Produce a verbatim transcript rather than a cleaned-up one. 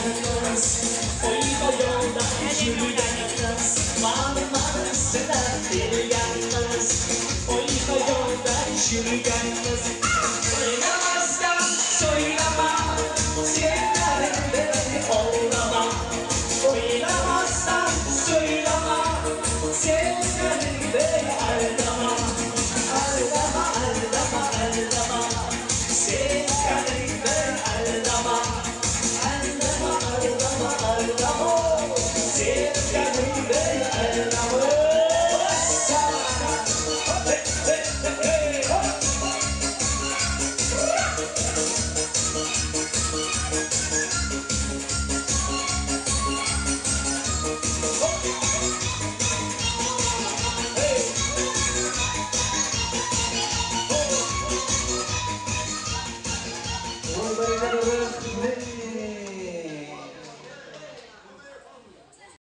kız, oyna yolda yürüyen kız, mavi mavi seven bir yan kız, oyna yolda yürüyen kız.